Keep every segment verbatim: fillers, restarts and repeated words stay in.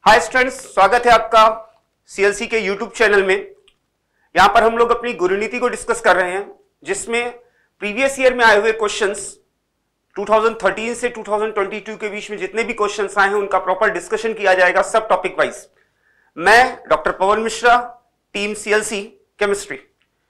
Hi students, स्वागत है आपका सीएलसी के यूट्यूब चैनल में। यहां पर हम लोग अपनी गुरुनीति को डिस्कस कर रहे हैं, जिसमें प्रीवियस ईयर में आए हुए क्वेश्चंस दो हज़ार तेरह से दो हज़ार बाईस के बीच में जितने भी क्वेश्चंस आए हैं उनका प्रॉपर डिस्कशन किया जाएगा सब टॉपिक वाइज। मैं doctor Pawan Mishra, team CLC chemistry.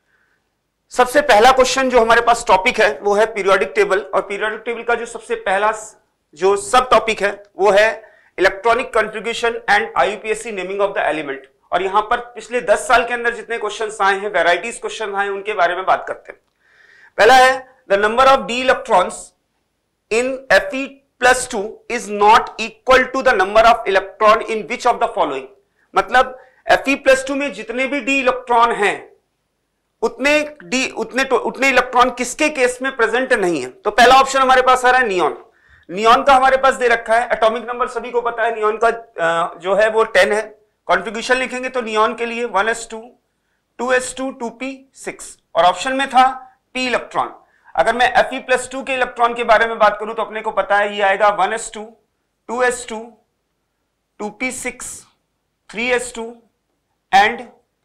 सबसे पहला क्वेश्चन जो हमारे पास टॉपिक है वो है पीरियोडिक टेबल, और पीरियोडिक टेबल का जो सबसे पहला जो सब टॉपिक है वो है electronic configuration and IUPAC naming of the element. और यहां पर पिछले दस साल के अंदर जितने क्वेश्चंस आए हैं, वैराइटीज क्वेश्चन आए हैं, उनके बारे में बात करते हैं। पहला है the number of D electrons in Fe plus two is not equal to the number of electron in which of the following. मतलब Fe प्लस टू में जितने भी डी इलेक्ट्रॉन हैं उतने डी उतने उतने इलेक्ट्रॉन किसके केस में प्रेजेंट नहीं है। तो पहला ऑप्शन हमारे पास आ रहा है नियॉन। नियॉन का हमारे पास दे रखा है, एटॉमिक नंबर सभी को पता है, नियॉन का जो है वो टेन है। कॉन्फ़िगरेशन लिखेंगे तो नियॉन के लिए one S two, two S two, two P six, और ऑप्शन में था p इलेक्ट्रॉन। अगर मैं Fe प्लस टू के इलेक्ट्रॉन के बारे में बात करूं तो अपने को पता है ये आएगा one S two, two S two, two P six, three S two and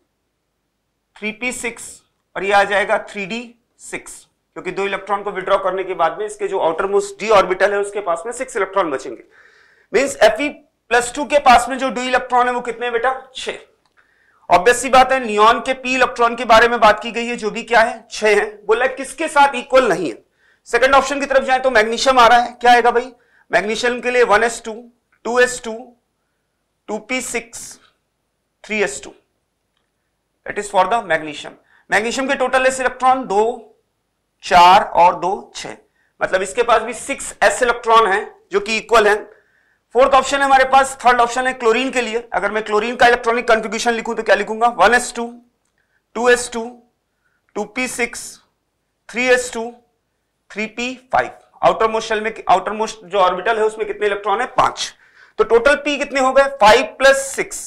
three P six, और ये आ जाएगा थ्री डी सिक्स, क्योंकि दो इलेक्ट्रॉन को विड्रॉ करने के बाद में इसके जो आउटर मोस्ट डी ऑर्बिटल है उसके पास में सिक्स इलेक्ट्रॉन बचेंगे। मींस Fe प्लस टू के पास में जो डी इलेक्ट्रॉन है वो कितने बेटा, छह। ऑब्वियस सी बात है, नियॉन के p इलेक्ट्रॉन के बारे में बात की गई है जो भी क्या है, छह है। बोला किसके साथ इक्वल नहीं है। सेकंड ऑप्शन की तरफ जाए तो मैग्नीशियम आ रहा है, क्या आएगा भाई, मैग्नीशियम के लिए one S two, two S two, two P six, three S two, that is for the magnesium. Magnesium के टोटल एस इलेक्ट्रॉन दो, चार और दो, छह, मतलब इसके पास भी सिक्स एस इलेक्ट्रॉन है जो कि इक्वल है। फोर्थ ऑप्शन है हमारे पास, थर्ड ऑप्शन है क्लोरीन के लिए। अगर मैं क्लोरीन का इलेक्ट्रॉनिक कॉन्फ़िगरेशन लिखूं तो क्या लिखूंगा, one S two, two S two, two P six, three S two, three P five. Outermost shell में, आउटर मोस्ट जो ऑर्बिटल है उसमें कितने इलेक्ट्रॉन है, पांच। तो टोटल पी कितने हो गए, five plus six,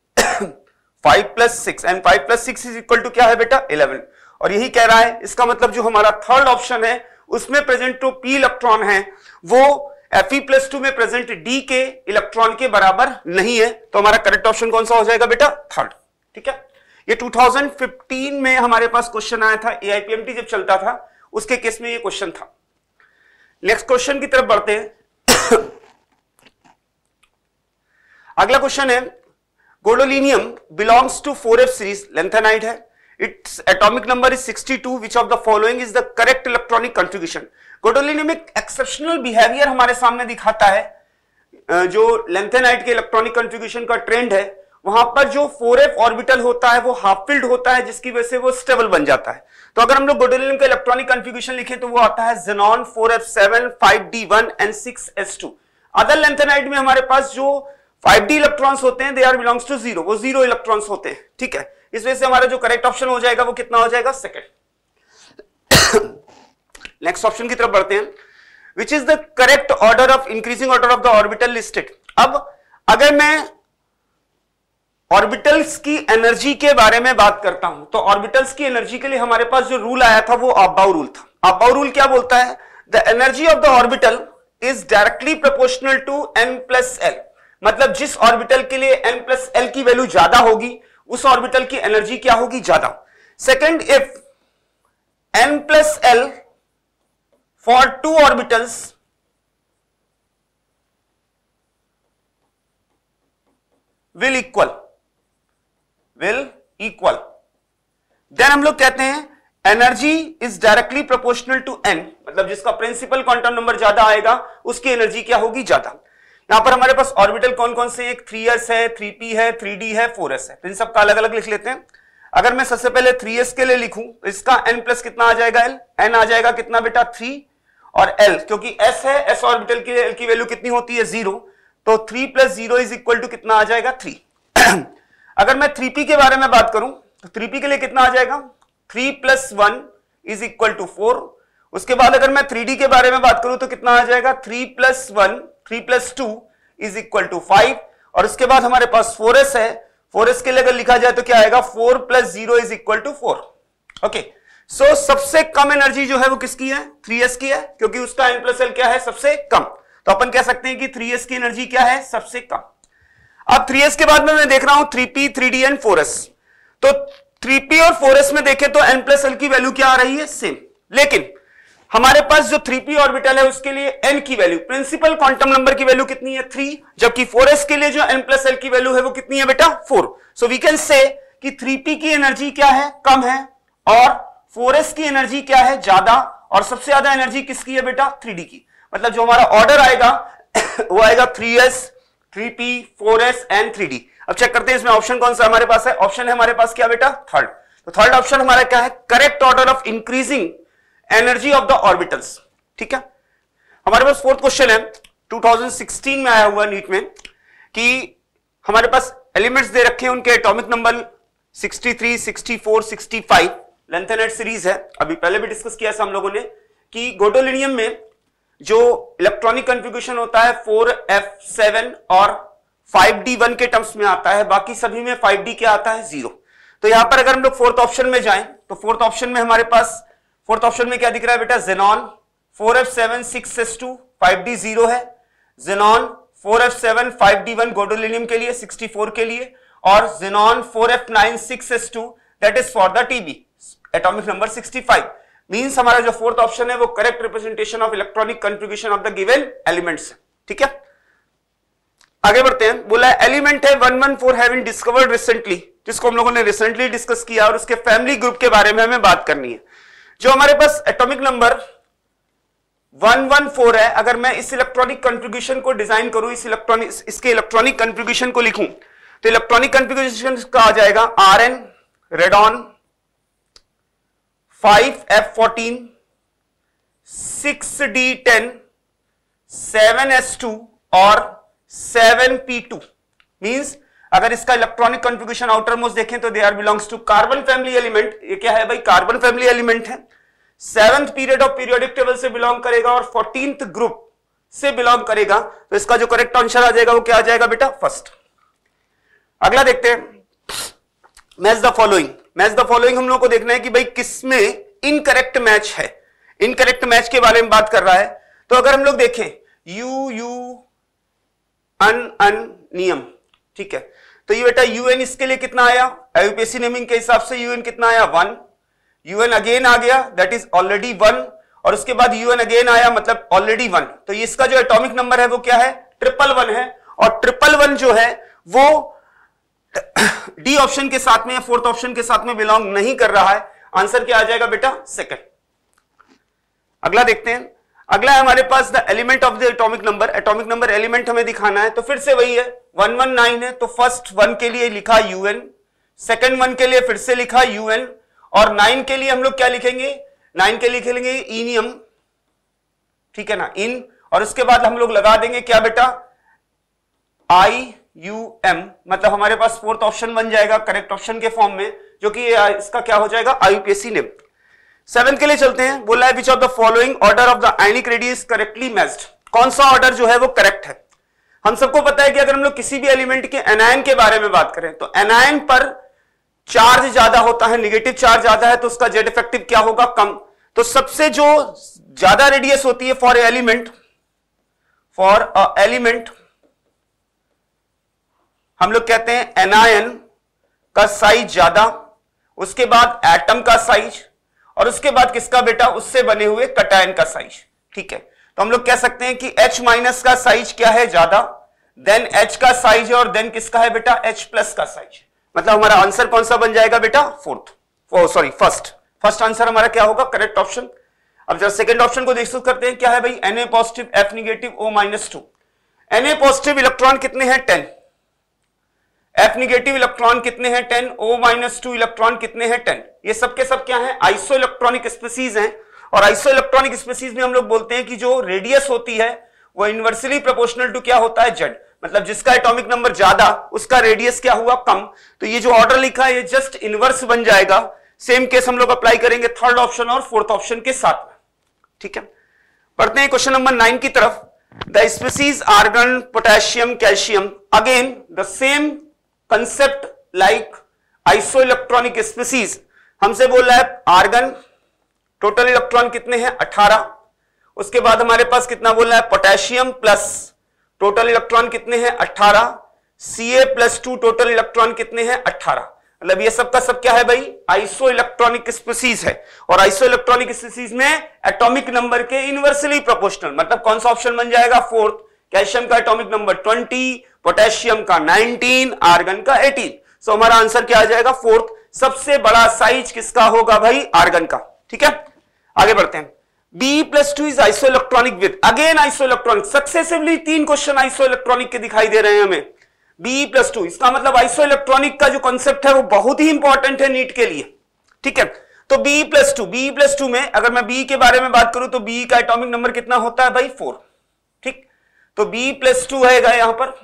five plus six, and five plus six is equal to क्या है बेटा, इलेवन। और यही कह रहा है, इसका मतलब जो हमारा थर्ड ऑप्शन है उसमें प्रेजेंट जो पी इलेक्ट्रॉन है वो Fe प्लस टू में प्रेजेंट डी के इलेक्ट्रॉन के बराबर नहीं है। तो हमारा करेक्ट ऑप्शन कौन सा हो जाएगा बेटा, थर्ड। ठीक है, ये टू थाउज़ेंड फिफ्टीन में हमारे पास क्वेश्चन आया था, एआईपीएमटी जब चलता था उसके केस में ये क्वेश्चन था। नेक्स्ट क्वेश्चन की तरफ बढ़ते हैं। अगला क्वेश्चन है, gadolinium belongs to four F series, lanthanide है, its atomic number is sixty two, which of the following is the correct electronic configuration। Gadolinium एक एक्सेप्शनल बिहेवियर हमारे सामने दिखाता है। जो लेंथेनाइड के इलेक्ट्रॉनिक कॉन्फ़िगरेशन का ट्रेंड है, वहां पर जो फोर एफ ऑर्बिटल होता है वो हाफ फिल्ड होता है, जिसकी वजह से वो स्टेबल बन जाता है। तो अगर हम लोग गोडोलिनियम का इलेक्ट्रॉनिक कॉन्फ़िगरेशन लिखें तो वो आता है xenon four f seven, five d one and six s two. Other lanthanide में हमारे पास जो फाइव डी इलेक्ट्रॉन्स होते हैं, they are belongs to zero, वो जीरो इलेक्ट्रॉन्स होते हैं। ठीक है, इस वजह से हमारा जो करेक्ट ऑप्शन हो जाएगा वो कितना हो जाएगा, सेकंड। नेक्स्ट ऑप्शन की तरफ बढ़ते हैं, which is the correct order of increasing order of the orbital listed. अब अगर मैं ऑर्बिटल्स की एनर्जी के बारे में बात करता हूं तो ऑर्बिटल्स की एनर्जी के लिए हमारे पास जो रूल आया था वो अबाउ रूल था। अबाउ रूल क्या बोलता है, the energy of the orbital is directly proportional to n plus l. मतलब जिस ऑर्बिटल के लिए एन प्लस एल की वैल्यू ज्यादा होगी उस ऑर्बिटल की एनर्जी क्या होगी, ज्यादा। Second, if n plus l for two orbitals will equal will equal then हम लोग कहते हैं energy is directly proportional to n, मतलब जिसका प्रिंसिपल क्वांटम नंबर ज्यादा आएगा उसकी एनर्जी क्या होगी, ज्यादा। यहां पर हमारे पास ऑर्बिटल कौन कौन से, एक थ्री एस है, थ्री पी है, थ्री डी है, फोर एस है। तो इन सब का अलग अलग लिख लेते हैं। अगर मैं सबसे पहले थ्री एस के लिए लिखूं तो इसका n प्लस कितना आ जाएगा, l, n आ जाएगा कितना बेटा, थ्री, और l क्योंकि s है, s ऑर्बिटल की l की वैल्यू कितनी होती है, जीरो, तो three plus zero is equal to कितना आ जाएगा, थ्री। अगर मैं थ्री पी के बारे में बात करूं तो थ्री पी के लिए कितना आ जाएगा, three plus one is equal to four. उसके बाद अगर मैं थ्री डी के बारे में बात करूं तो कितना आ जाएगा, three plus one, three plus two is equal to five. और उसके बाद हमारे पास फोर एस है, फोर एस के लिए अगर लिखा जाए तो क्या आएगा, four plus zero is equal to four. Okay, so सबसे कम एनर्जी जो है वो किसकी है, थ्री एस की है, क्योंकि उसका n प्लस एल क्या है, सबसे कम। तो अपन कह सकते हैं कि थ्री एस की एनर्जी क्या है, सबसे कम। अब थ्री एस के बाद में मैं देख रहा हूं three p, three d and four s. तो थ्री पी और फोर एस में देखें तो n प्लस एल की वैल्यू क्या आ रही है, सेम। लेकिन हमारे पास जो थ्री पी ऑर्बिटल है उसके लिए n की वैल्यू, प्रिंसिपल क्वांटम नंबर की वैल्यू कितनी है, थ्री, जबकि फोर एस के लिए जो n प्लस एल की वैल्यू है वो कितनी है बेटा, four. So we can say कि थ्री पी की एनर्जी क्या है, कम है, और फोर एस की एनर्जी क्या है, ज्यादा, और सबसे ज्यादा एनर्जी किसकी है बेटा, थ्री डी की। मतलब जो हमारा ऑर्डर आएगा वो आएगा three s, three p, four s and three d. अब चेक करते हैं इसमें ऑप्शन कौन सा हमारे पास है। ऑप्शन है हमारे पास क्या बेटा, थर्ड। तो थर्ड ऑप्शन हमारा क्या है, correct order of increasing energy of the orbitals. ठीक है, हमारे पास फोर्थ क्वेश्चन है, टू थाउजेंड सिक्सटीन में आया हुआ नीट में, कि हमारे पास एलिमेंट्स दे रखे हैं, उनके atomic number sixty three, sixty four, sixty five, lanthanide series है। अभी पहले भी डिस्कस किया था हम लोगों ने कि गैडोलिनियम में जो इलेक्ट्रॉनिक कॉन्फ़िगरेशन होता है फोर एफ सेवन और फाइव डी वन के टर्म्स में आता है, बाकी सभी में फाइव डी क्या आता है, जीरो। तो यहां पर अगर हम लोग फोर्थ ऑप्शन में जाएं तो फोर्थ ऑप्शन में हमारे पास, फोर्थ ऑप्शन में क्या दिख रहा है बेटा, xenon four f seven, six s two, five d zero है, xenon four f seven, five d one gadolinium के लिए, सिक्सटी फोर के लिए, और xenon four f nine, six s two, that is for the TB, atomic number sixty five. Means हमारा जो fourth option है वो correct representation of electronic configuration of the given elements है। ठीक है, आगे बढ़ते हैं। बोला एलिमेंट है one one four having discovered recently, जिसको हम लोगों ने रिसेंटली डिस्कस किया, और उसके फैमिली ग्रुप के बारे में हमें बात करनी है। जो हमारे पास atomic number one one four है, अगर मैं इस इलेक्ट्रॉनिक कॉन्फ़िगरेशन को डिजाइन करूं, इस इलेक्ट्रॉनिक इसके इलेक्ट्रॉनिक कॉन्फ़िगरेशन को लिखूं, तो इलेक्ट्रॉनिक कॉन्फ़िगरेशन का आ जाएगा R N, radon, five f fourteen, six d ten, seven s two और सेवन पी टू। मींस अगर इसका इलेक्ट्रॉनिक कॉन्फ़िगरेशन आउटर मोस्ट देखें तो they are belongs to carbon family element. ये क्या है भाई, कार्बन फैमिली एलिमेंट है, seventh period of periodic table से बिलोंग करेगा और फोर्टीन्थ ग्रुप से बिलोंग करेगा। तो इसका जो करेक्ट आंसर आ जाएगा वो क्या आ जाएगा बेटा, फर्स्ट। अगला देखते हैं, match the following. Match the following हम लोग को देखना है कि भाई किसमें इनकरेक्ट मैच है। इनकरेक्ट मैच के बारे में बात कर रहा है। तो अगर हम लोग देखें यू यू अन अन नियम, ठीक है, तो ये बेटा यूएन इसके लिए कितना आया, आईयूपीएसी नेमिंग के हिसाब से यूएन कितना आया, वन। यूएन अगेन आ गया, दैट इज ऑलरेडी वन, और उसके बाद यूएन अगेन आया, मतलब ऑलरेडी वन। तो इसका जो एटॉमिक नंबर है वो क्या है, ट्रिपल वन है। और ट्रिपल वन जो है वो डी ऑप्शन के साथ में या फोर्थ ऑप्शन के साथ में बिलोंग नहीं कर रहा है। आंसर क्या आ जाएगा बेटा, सेकंड। अगला देखते हैं। अगला है हमारे पास the element of the atomic number. Atomic number element हमें दिखाना है, तो फिर से वही है, वन वन नाइन है, तो फर्स्ट वन के लिए लिखा यूएन, सेकंड वन के लिए फिर से लिखा यूएन, और नाइन के लिए हम लोग क्या लिखेंगे, नाइन के लिए लिखेंगे इनियम, ठीक है ना, इन, और उसके बाद हम लोग लगा देंगे क्या बेटा, आई यू एम, मतलब हमारे पास फोर्थ ऑप्शन बन जाएगा करेक्ट ऑप्शन के फॉर्म में, जो कि इसका क्या हो जाएगा, आईयूपीएसी नेम। सेवन के लिए चलते हैं। बोला है which of the following order of the ionic radius correctly matched, कौन सा ऑर्डर जो है वो करेक्ट है। हम सबको पता है कि अगर हम लोग किसी भी एलिमेंट के एनायन के बारे में बात करें तो एनायन पर चार्ज ज्यादा होता है, नेगेटिव चार्ज ज्यादा है, तो उसका जेड इफेक्टिव क्या होगा, कम। तो सबसे जो ज्यादा रेडियस होती है for element, for a element हम लोग कहते हैं एनायन का साइज ज्यादा, उसके बाद एटम का साइज, और उसके बाद किसका बेटा, उससे बने हुए कटायन का साइज, ठीक है। तो हम लोग कह सकते हैं कि H माइनस का साइज क्या है, ज्यादा, देन H का साइज है, और देन किसका है बेटा, H प्लस का साइज। मतलब हमारा आंसर कौन सा बन जाएगा बेटा, fourth, sorry first. First answer हमारा क्या होगा, करेक्ट ऑप्शन। अब जब सेकंड ऑप्शन को डिस्कस करते हैं, क्या है भाई, Na positive, F negative, O minus two. Na positive electron कितने हैं, टेन, F निगेटिव इलेक्ट्रॉन कितने हैं, ten, O minus two electron कितने हैं, टेन। ये सब के सब क्या है, आइसो इलेक्ट्रॉनिक स्पीसीज हैं, और आइसो इलेक्ट्रॉनिक स्पीसीज में हम लोग बोलते हैं कि जो रेडियस होती है वो इनवर्सली प्रोपोर्शनल टू क्या होता है, जेड, मतलब जिसका एटॉमिक नंबर ज्यादा उसका रेडियस क्या हुआ, कम। तो ये जो ऑर्डर लिखा है ये जस्ट इनवर्स बन जाएगा। सेम केस हम लोग अप्लाई करेंगे थर्ड ऑप्शन और फोर्थ ऑप्शन के साथ में, ठीक है। पढ़ते हैं क्वेश्चन नंबर नाइन की तरफ। The species argon, potassium, calcium, again the same concept like isoelectronic species. हमसे बोल रहा है आर्गन, टोटल इलेक्ट्रॉन कितने हैं, अठारह। उसके बाद हमारे पास कितना बोल रहा है, पोटेशियम प्लस, टोटल इलेक्ट्रॉन कितने हैं, अठारह। C A plus two total electron कितने हैं अठारह। मतलब ये सब का सब क्या है भाई आइसो इलेक्ट्रॉनिक स्पीसीज है और आइसो इलेक्ट्रॉनिक स्पीसीज में एटॉमिक नंबर के इनवर्सली प्रोपोर्शनल। मतलब कौन सा ऑप्शन बन जाएगा फोर्थ। कैल्शियम का एटॉमिक नंबर ट्वेंटी, पोटेशियम का नाइनटीन, आर्गन का एटीन। सो हमारा आंसर क्या आ जाएगा फोर्थ। सबसे बड़ा साइज किसका होगा भाई आर्गन का। ठीक है आगे बढ़ते हैं। B plus two is isoelectronic with again isoelectronic. Successively तीन क्वेश्चन आइसो इलेक्ट्रॉनिक के दिखाई दे रहे हैं हमें। बी प्लस टू इसका मतलब आइसो इलेक्ट्रॉनिक का जो कॉन्सेप्ट है वो बहुत ही इंपॉर्टेंट है नीट के लिए। ठीक है तो B plus two B plus two में अगर मैं बी के बारे में बात करूं तो बी का एटॉमिक नंबर कितना होता है भाई फोर। ठीक तो बी प्लस टू है यहां पर।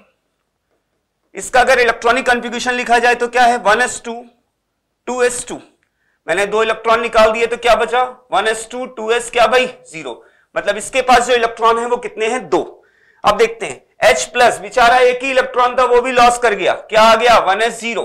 इसका अगर इलेक्ट्रॉनिक कॉन्फ़िगरेशन लिखा जाए तो क्या है one S two two S two. मैंने दो इलेक्ट्रॉन निकाल दिए तो क्या बचा one S two two s क्या भाई जीरो। मतलब इसके पास जो इलेक्ट्रॉन है वो कितने हैं दो। अब देखते हैं H प्लस बेचारा एक ही इलेक्ट्रॉन था वो भी लॉस कर गया। क्या आ गया one s zero.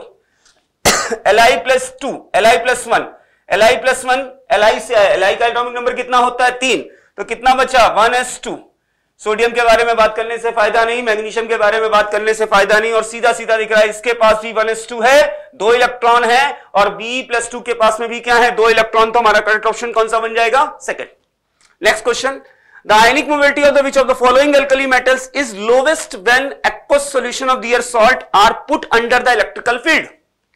Li plus two Li plus one Li plus one Li से आया। Li का एटॉमिक नंबर कितना होता है तीन। तो कितना बचा वन एस टू। सोडियम के बारे में बात करने से फायदा नहीं, मैग्नीशियम के बारे में बात करने से फायदा नहीं और सीधा सीधा दिख रहा है इसके पास भी वन एस टू है, दो इलेक्ट्रॉन है और बी प्लस टू के पास में भी क्या है दो इलेक्ट्रॉन। तो हमारा करेक्ट ऑप्शन कौन सा बन जाएगा second. Next question The ionic mobility of the which of the following alkali metals is lowest when aqueous solution of their salt are put under the electrical field।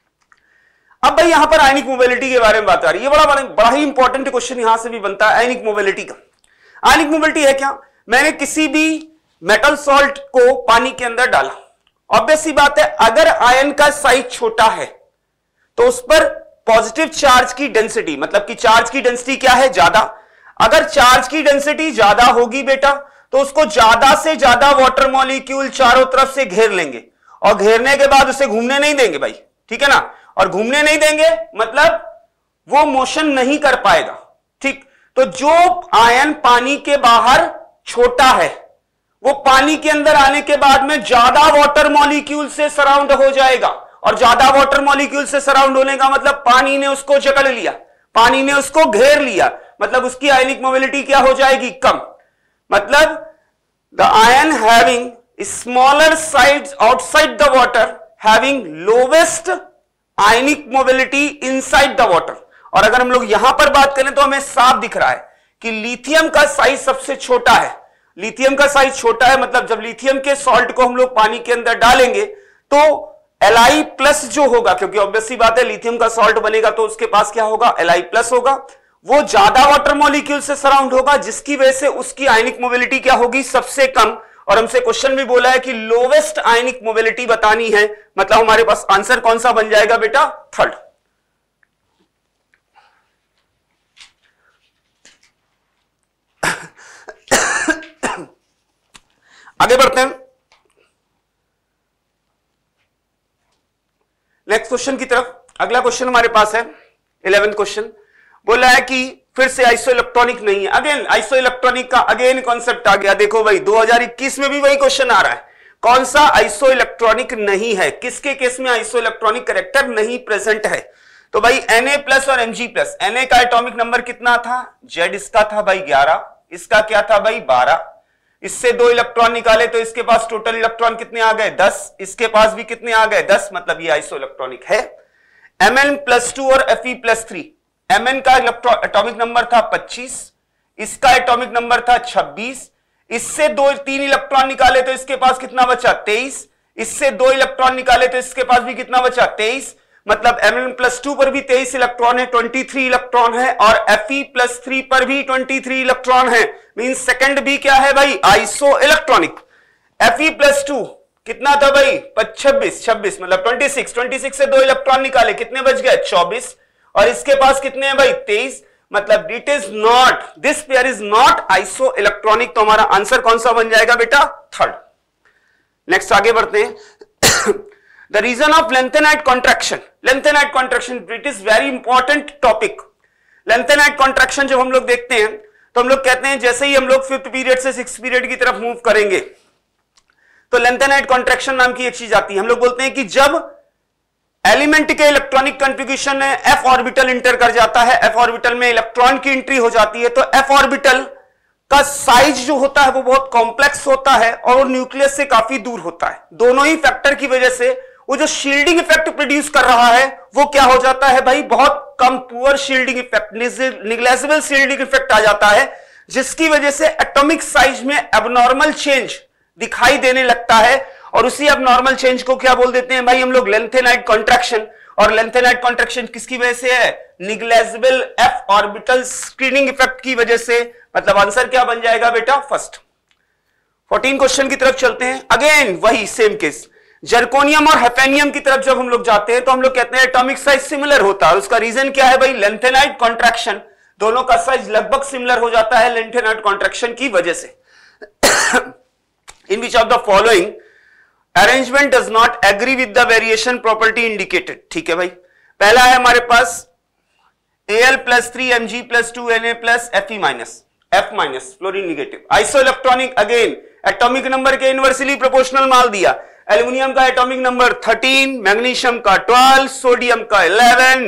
अब भाई यहां पर आयनिक मोबिलिटी के बारे में बात आ रही है। ये बड़ा बड़ा, बड़ा ही इंपॉर्टेंट क्वेश्चन यहां से भी बनता है आयनिक मोबिलिटी का। आयनिक मोबिलिटी है क्या, मैंने किसी भी मेटल सॉल्ट को पानी के अंदर डाला। ऑब्वियस सी बात है अगर आयन का साइज छोटा है तो उस पर पॉजिटिव चार्ज की डेंसिटी मतलब कि चार्ज की डेंसिटी क्या है ज्यादा। अगर चार्ज की डेंसिटी ज्यादा होगी बेटा तो उसको ज्यादा से ज्यादा वाटर मॉलिक्यूल चारों तरफ से घेर लेंगे और घेरने के बाद उसे घूमने नहीं देंगे भाई। ठीक है ना। और घूमने नहीं देंगे मतलब वो मोशन नहीं कर पाएगा। ठीक तो जो आयन पानी के बाहर छोटा है वो पानी के अंदर आने के बाद में ज्यादा वाटर मॉलिक्यूल से सराउंड हो जाएगा और ज्यादा वाटर मॉलिक्यूल से सराउंड होने का मतलब पानी ने उसको जकड़ लिया, पानी ने उसको घेर लिया। मतलब उसकी आयनिक मोबिलिटी क्या हो जाएगी कम। मतलब the ion having smaller sides outside the water having lowest ionic mobility inside the water. और अगर हम लोग यहां पर बात करें तो हमें साफ दिख रहा है कि लिथियम का साइज सबसे छोटा है। लिथियम का साइज छोटा है मतलब जब लिथियम के सॉल्ट को हम लोग पानी के अंदर डालेंगे तो Li प्लस जो होगा, क्योंकि ऑब्वियस सी बात है लिथियम का सॉल्ट बनेगा तो उसके पास क्या होगा Li प्लस होगा, वो ज्यादा वाटर मॉलिक्यूल से सराउंड होगा जिसकी वजह से उसकी आयनिक मोबिलिटी क्या होगी सबसे कम। और हमसे क्वेश्चन भी बोला है कि लोवेस्ट आयनिक मोबिलिटी बतानी है। मतलब हमारे पास आंसर कौन सा बन जाएगा बेटा थर्ड। आगे बढ़ते हैं नेक्स्ट क्वेश्चन की तरफ। अगला क्वेश्चन हमारे पास है इलेवेंथ क्वेश्चन। बोला है कि फिर से आइसो इलेक्ट्रॉनिक नहीं है। अगेन आइसो इलेक्ट्रॉनिक का अगेन कॉन्सेप्ट आ गया। देखो भाई दो हज़ार इक्कीस में भी वही क्वेश्चन आ रहा है। कौन सा आइसो इलेक्ट्रॉनिक नहीं है, किसके केस में आइसो इलेक्ट्रॉनिक कैरेक्टर नहीं प्रेजेंट है। तो भाई Na प्लस और Mg प्लस। Na का एटॉमिक नंबर कितना था Z इसका था भाई ग्यारह, इसका क्या था भाई बारह। इससे दो इलेक्ट्रॉन निकाले तो इसके पास टोटल इलेक्ट्रॉन कितने आ गए दस, इसके पास भी कितने आ गए दस। मतलब ये आइसो इलेक्ट्रॉनिक है। Mn प्लस टू और Fe प्लस थ्री। Mn का एटॉमिक नंबर था पच्चीस, इसका एटॉमिक नंबर था छब्बीस। इससे दो तीन इलेक्ट्रॉन निकाले तो इसके पास कितना बचा तेईस, इससे दो इलेक्ट्रॉन निकाले तो इसके पास भी कितना बचा तेईस। मतलब Mn प्लस टू पर भी तेईस इलेक्ट्रॉन है, तेईस इलेक्ट्रॉन है और Fe प्लस थ्री पर भी तेईस इलेक्ट्रॉन है। मींस सेकंड भी क्या है भाई isoelectronic. Fe plus two कितना था भाई छब्बीस, छब्बीस मतलब छब्बीस, छब्बीस से दो इलेक्ट्रॉन निकाले कितने बच गए चौबीस और इसके पास कितने हैं भाई तेईस। मतलब it is not, this pair is not isoelectronic. तो हमारा आंसर कौन सा बन जाएगा बेटा थर्ड। नेक्स्ट आगे बढ़ते हैं। The reason of lanthanide contraction. Lanthanide contraction it is very important topic. Lanthanide contraction जब हम लोग देखते हैं तो हम लोग कहते हैं जैसे ही हम लोग फिफ्थ पीरियड से सिक्स पीरियड की तरफ मूव करेंगे तो लेंथेनाइट कॉन्ट्रैक्शन नाम की एक चीज आती है। हम लोग बोलते हैं कि जब एलिमेंट के इलेक्ट्रॉनिक कॉन्फ़िगरेशन में एफ ऑर्बिटल इंटर कर जाता है, एफ ऑर्बिटल में इलेक्ट्रॉन की एंट्री हो जाती है तो एफ ऑर्बिटल का साइज जो होता है वो बहुत कॉम्प्लेक्स होता है और वो न्यूक्लियस से काफी दूर होता है। दोनों ही फैक्टर की वजह से वो जो शील्डिंग इफेक्ट प्रोड्यूस कर रहा है वो क्या हो जाता है भाई, बहुत कम, poor shielding effect, negligible shielding effect आ जाता है, जिसकी वजह से एटॉमिक साइज में एबनॉर्मल चेंज दिखाई देने लगता है। और उसी एबनॉर्मल चेंज को क्या बोल देते हैं भाई हम लोग, लेंथेनाइड कॉन्ट्रैक्शन। और लेंथेनाइड कॉन्ट्रैक्शन किसकी वजह से है, negligible f orbital screening effect की वजह से। मतलब आंसर क्या बन जाएगा बेटा, फर्स्ट। फोर्टीन क्वेश्चन की तरफ चलते हैं। अगेन वही सेम केस, जर्कोनियम और हेफेनियम की तरफ जब हम लोग जाते हैं तो हम लोग कहते हैं एटॉमिक साइज सिमिलर होता है। उसका रीजन क्या है भाई, लेंथेनाइड कॉन्ट्रैक्शन। दोनों का साइज लगभग सिमिलर हो जाता है लेंथेनाइड कॉन्ट्रैक्शन की वजह से। In which of the following arrangement does not agree with the variation property indicated. ठीक है भाई, पहला है हमारे पास Al plus three M G plus two N A plus F E minus F minus fluorine negative. Isoelectronic, again atomic number के inversely proportional माल दिया। एल्यूमिनियम का एटॉमिक नंबर थर्टीन, मैग्नीशियम का ट्वेल्व, सोडियम का eleven,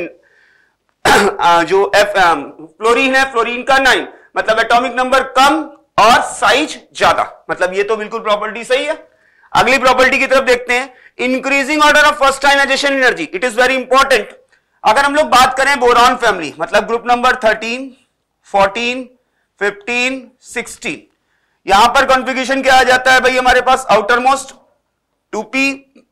जो F fluorine है fluorine का nine. मतलब एटॉमिक नंबर कम और साइज ज्यादा। मतलब ये तो बिल्कुल प्रॉपर्टी सही है। अगली प्रॉपर्टी की तरफ देखते हैं, increasing order of first ionization energy. It is very important. अगर हम लोग बात करें बोरॉन फैमिली, मतलब group number thirteen, fourteen, fifteen, sixteen, यहां पर कॉन्फ़िगरेशन क्या आ जाता है भाई हमारे पास, outer most two p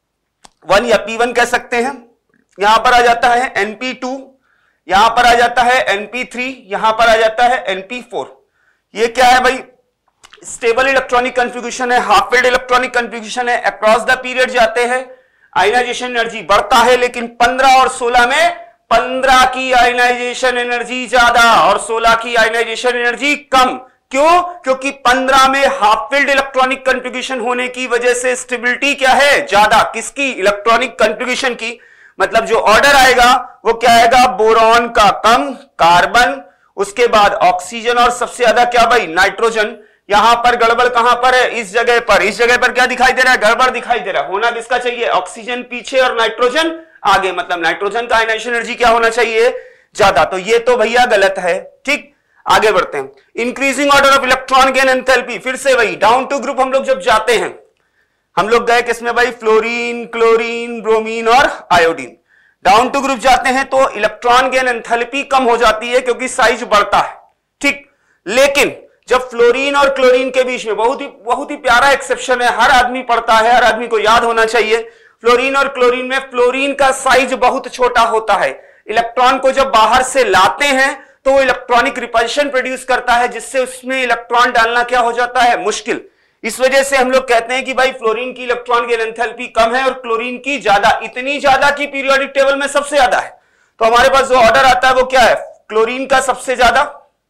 one या पी वन कह सकते हैं। यहां पर आ जाता है एन पी टू, यहां पर आ जाता है एन पी थ्री, यहां पर आ जाता है एन पी फोर। ये क्या है भाई, स्टेबल इलेक्ट्रॉनिक कॉन्फ़िगरेशन है, हाफ फिल्ड इलेक्ट्रॉनिक कॉन्फ़िगरेशन है। अक्रॉस द पीरियड जाते हैं, आयनाइजेशन एनर्जी बढ़ता है, लेकिन पंद्रह और सोलह में पंद्रह की आयनाइजेशन एनर्जी ज्यादा और सोलह की आयनाइजेशन एनर्जी कम। क्यों? क्योंकि पंद्रह में हाफ फिल्ड इलेक्ट्रॉनिक कॉन्फ़िगरेशन होने की वजह से स्टेबिलिटी क्या है, ज्यादा। किसकी? इलेक्ट्रॉनिक कॉन्फ़िगरेशन की। मतलब जो ऑर्डर आएगा वो क्या आएगा, बोरॉन का कम, कार्बन, उसके बाद ऑक्सीजन और सबसे ज्यादा क्या भाई, नाइट्रोजन। यहां पर गड़बड़ कहां पर है, इस जगह पर। इस जगह पर क्या दिखाई दे रहा है, गड़बड़ दिखाई दे रहा है। होना किसका चाहिए, ऑक्सीजन पीछे और नाइट्रोजन आगे। मतलब नाइट्रोजन का आयनाइजेशन एनर्जी क्या होना चाहिए, ज्यादा। तो ये तो भैया गलत है। ठीक, आगे बढ़ते हैं। Increasing order of electron gain enthalpy, फिर से वही डाउन टू ग्रुप हम लोग जब जाते हैं, हम लोग गए किसमें भाई, फ्लोरीन, क्लोरीन, ब्रोमीन और आयोडीन। डाउन टू ग्रुप जाते हैं तो इलेक्ट्रॉन गेन एंथैल्पी कम हो जाती है क्योंकि साइज बढ़ता है। ठीक, लेकिन जब फ्लोरीन और क्लोरीन के बीच में बहुत ही बहुत ही प्यारा एक्सेप्शन है, हर आदमी पढ़ता है, हर आदमी को याद होना चाहिए। फ्लोरीन और क्लोरीन में फ्लोरीन का साइज बहुत छोटा होता है। इलेक्ट्रॉन को जब बाहर से लाते हैं तो वो इलेक्ट्रॉनिक रिपल्शन प्रोड्यूस करता है, जिससे उसमें इलेक्ट्रॉन डालना क्या हो जाता है, मुश्किल। इस वजह से हम लोग कहते हैं कि भाई फ्लोरीन की इलेक्ट्रॉन गेन एंथैल्पी कम है और क्लोरीन की ज्यादा, इतनी ज्यादा कि पीरियोडिक टेबल में सबसे ज्यादा है। तो हमारे पास जो ऑर्डर आता है वो क्या है, क्लोरीन का सबसे ज्यादा,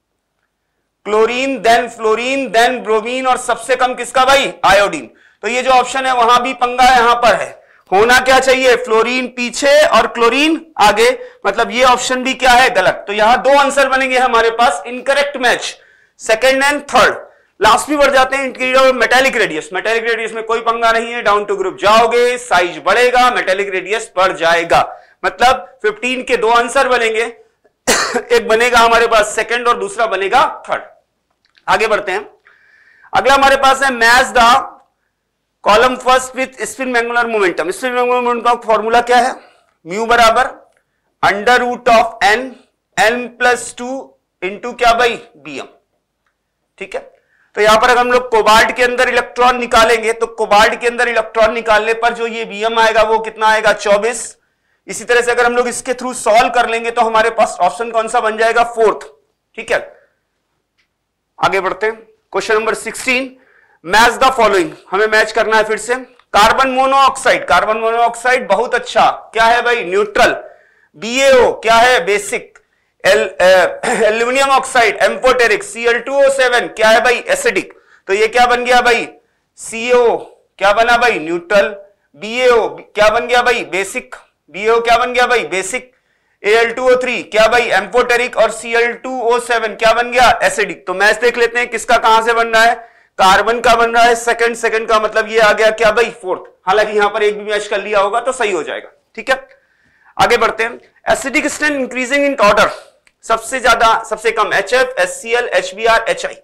chlorine, then fluorine, then bromine और सबसे कम किसका भाई, आयोडीन। तो ये जो ऑप्शन है वहां भी पंगा यहां पर है। होना क्या चाहिए, फ्लोरीन पीछे और क्लोरीन आगे। मतलब ये ऑप्शन भी क्या है, गलत। तो यहां दो आंसर बनेंगे हमारे पास, incorrect match, second and third. Last में बढ़ जाते हैं, interior metallic radius. Metallic radius में कोई पंगा नहीं है, डाउन टू ग्रुप जाओगे, साइज बढ़ेगा, मेटेलिक रेडियस बढ़ जाएगा। मतलब फिफ्टीन के दो आंसर बनेंगे, एक बनेगा हमारे पास सेकंड और दूसरा बनेगा थर्ड। आगे बढ़ते हैं। अगला हमारे पास है match the column first with spin angular momentum. Spin angular momentum का फॉर्मूला क्या है, म्यू बराबर under root of n, n plus two into क्या भाई, बी एम। ठीक है, तो यहां पर अगर हम लोग कोबाल्ट के अंदर इलेक्ट्रॉन निकालेंगे तो कोबाल्ट के अंदर इलेक्ट्रॉन निकालने पर जो ये बीएम आएगा वो कितना आएगा, चौबीस। इसी तरह से अगर हम लोग इसके थ्रू सॉल्व कर लेंगे तो हमारे पास ऑप्शन कौन सा बन जाएगा, फोर्थ। ठीक है, आगे बढ़ते हैं। Question number sixteen, match the following. हमें मैच करना है फिर से। कार्बन मोनोऑक्साइड, कार्बन मोनोऑक्साइड बहुत अच्छा, क्या है भाई, न्यूट्रल। बी ए ओ क्या है, basic. Aluminium oxide amphoteric. C L two O seven क्या है भाई, एसिडिक। तो ये क्या बन गया भाई, सी ए ओ क्या बना भाई, न्यूट्रल। बी ए ओ क्या बन गया भाई, बेसिक। बी ए ओ क्या बन गया भाई, basic. A L two O three क्या भाई, एम्फोटेरिक। और C L two O seven क्या बन गया, एसिडिक। तो मैच देख लेते हैं किसका कहां से बन रहा है, कार्बन का बन रहा है सेकंड, सेकंड का मतलब ये आ गया क्या भाई, फोर्थ। हालांकि यहां पर एक भी मैच कर लिया होगा तो सही हो जाएगा। ठीक है, आगे बढ़ते हैं। Acidic strength increasing in order, सबसे ज्यादा सबसे कम H F, H C L, H B R, H I.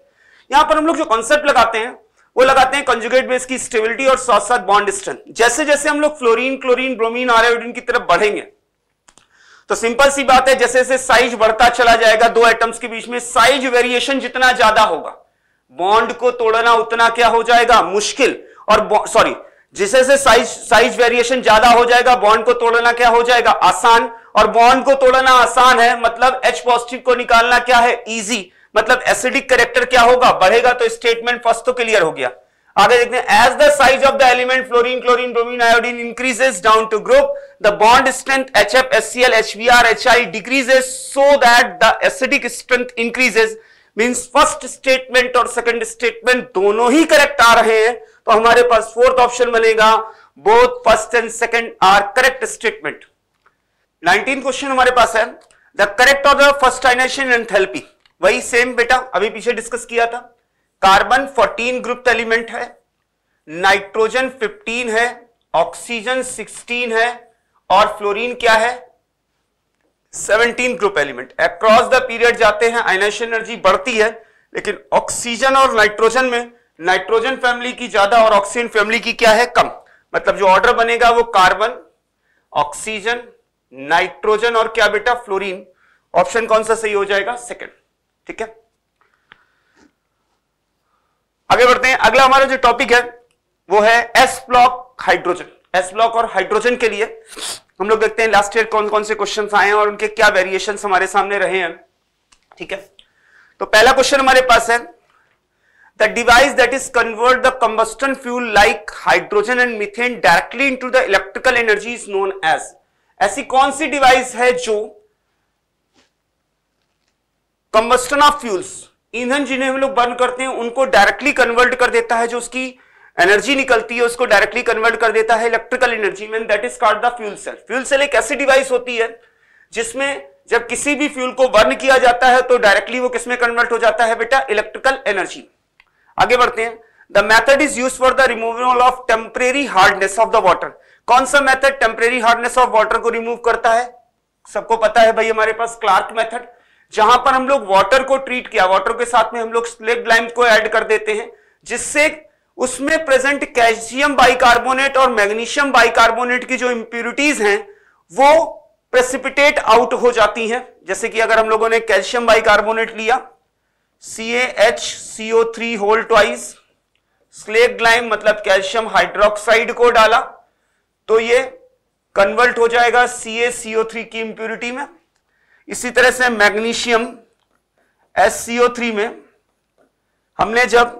यहां पर हम लोग जो कॉन्सेप्ट लगाते हैं वो लगाते हैं कंजुगेट बेस की स्टेबिलिटी और साथ साथ बॉन्ड स्ट्रेंथ। जैसे जैसे हम लोग फ्लोरीन, क्लोरीन, ब्रोमीन, आयोडीन की तरफ बढ़ेंगे तो सिंपल सी बात है, जैसे जैसे साइज बढ़ता चला जाएगा दो एटम्स के बीच में, साइज वेरिएशन जितना ज्यादा होगा बॉन्ड को तोड़ना उतना क्या हो जाएगा मुश्किल, और सॉरी जैसे जैसे साइज साइज वेरिएशन ज्यादा हो जाएगा बॉन्ड को तोड़ना क्या हो जाएगा आसान, और बॉन्ड को तोड़ना आसान है मतलब H पॉजिटिव को निकालना क्या है इजी, मतलब एसिडिक कैरेक्टर क्या होगा बढ़ेगा। तो स्टेटमेंट फर्स्ट तो क्लियर हो गया। आगे देखते हैं, as the size of the element fluorine, chlorine, bromine, iodine increases down to group the bond strength H F, H C l, H B r, H I decreases so that the acidic strength increases. Means first statement और second statement दोनों ही correct आ रहे हैं, तो हमारे पास fourth option बनेगा both first and second are correct statement. Nineteen question हमारे पास है, the correct of the first ionization enthalpy, वही सेम बेटा अभी पीछे डिस्कस किया था। कार्बन फोर्टीन ग्रुप एलिमेंट है, नाइट्रोजन फिफ्टीन है, ऑक्सीजन सिक्सटीन है और फ्लोरीन क्या है seventeen group element. Across the period जाते हैं आयनाइजेशन एनर्जी बढ़ती है, लेकिन ऑक्सीजन और नाइट्रोजन में नाइट्रोजन फैमिली की ज्यादा और ऑक्सीजन फैमिली की क्या है कम। मतलब जो ऑर्डर बनेगा वो कार्बन, ऑक्सीजन, नाइट्रोजन और क्या बेटा फ्लोरीन। ऑप्शन कौन सा सही हो जाएगा सेकंड। ठीक है, आगे बढ़ते हैं। अगला हमारा जो टॉपिक है वो है S block hydrogen. S block और हाइड्रोजन के लिए हम लोग देखते हैं लास्ट ईयर कौन कौन से क्वेश्चंस आए हैं और उनके क्या वेरिएशंस हमारे सामने रहे हैं। ठीक है, तो पहला क्वेश्चन हमारे पास है, the device that is convert the combustion fuel like hydrogen and methane directly into the electrical energy is known as. ऐसी कौन सी डिवाइस है जो कंबस्टन ऑफ फ्यूल्स, ईंधन जिन्हें हम लोग बर्न करते हैं उनको डायरेक्टली कन्वर्ट कर देता है, जो उसकी एनर्जी निकलती है उसको डायरेक्टली कन्वर्ट कर देता है इलेक्ट्रिकल एनर्जी में, that is called the fuel cell. Fuel cell एक ऐसी डिवाइस होती है जिसमें जब किसी भी फ्यूल को बर्न किया जाता है तो डायरेक्टली वो किसमें कन्वर्ट हो जाता है बेटा इलेक्ट्रिकल एनर्जी। आगे बढ़ते हैं, the method is used for the removal of temporary hardness of the water. कौन सा method temporary hardness of water को रिमूव करता है? सबको पता है भाई हमारे पास क्लार्क मेथड, जहां पर हम लोग वाटर को ट्रीट किया, वाटर के साथ में हम लोग स्लेग लाइम को ऐड कर देते हैं जिससे उसमें प्रेजेंट कैल्शियम बाइकार्बोनेट और मैग्नीशियम बाइकार्बोनेट की जो इंप्यूरिटीज हैं वो प्रेसिपिटेट आउट हो जाती हैं। जैसे कि अगर हम लोगों ने कैल्शियम बाइकार्बोनेट लिया C A H C O three whole twice, slaked lime मतलब कैल्शियम हाइड्रोक्साइड को डाला तो ये कन्वर्ट हो जाएगा C A C O three की इंप्यूरिटी में। इसी तरह से magnesium S C O three में हमने जब